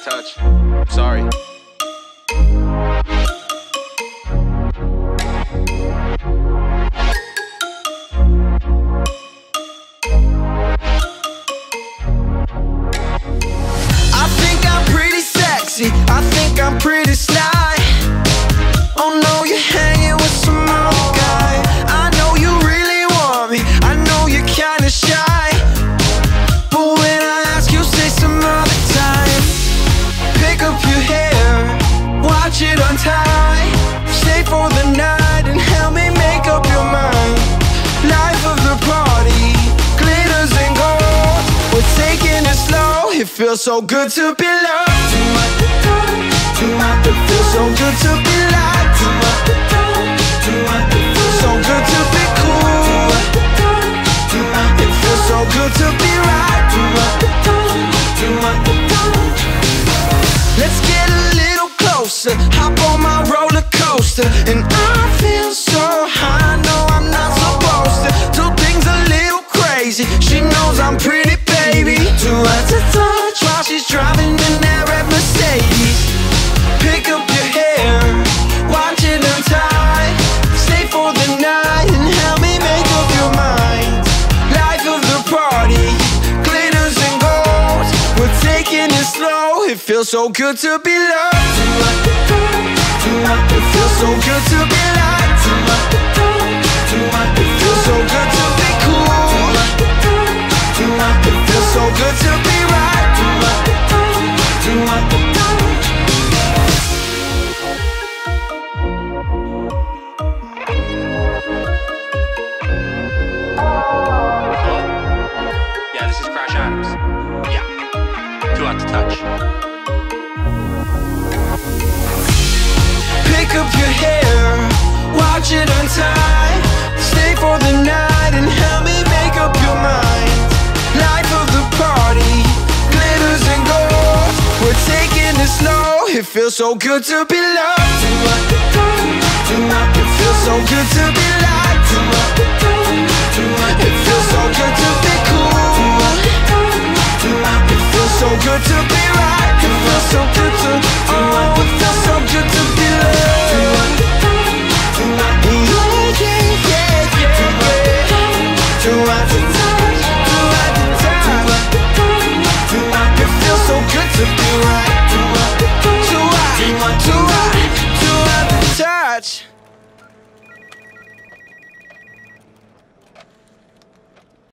touch. I'm sorry. I think I'm pretty sexy, I think I'm pretty sly. Oh no, you're hanging with some other guy. I know you really want me, I know you're kinda shy, but when I ask you, say some other time. Pick up your hair, watch it untie. Stay for the night and help me make up your mind. Life of the party, glitters and gold. We're taking it slow, it feels so good to be loved. It feels so good to be liked. It feels so good to be cool. It feels so good to be right. Let's get a little closer, hop on my roller coaster. And I feel so high, no I'm not supposed to do things a little crazy. She knows I'm pretty, baby. Too hot to touch while she's driving in that red Mercedes. Pick up your hair, watch it untie. Stay for the night and help me make up your mind. Life of the party, glitters and gold. We're taking it slow, it feels so good to be loved. It feels so good to be liked. It feels so good to be cool. It feels so good to be right. Yeah, this is Crash Adams. Yeah, too hot to touch. Pick up your hair, watch it untie. Stay for the night and help me make up your mind. Life of the party, glitters and gold. We're taking it slow, it feels so good to be loved. It feels so good to be liked. It feels so good to be cool.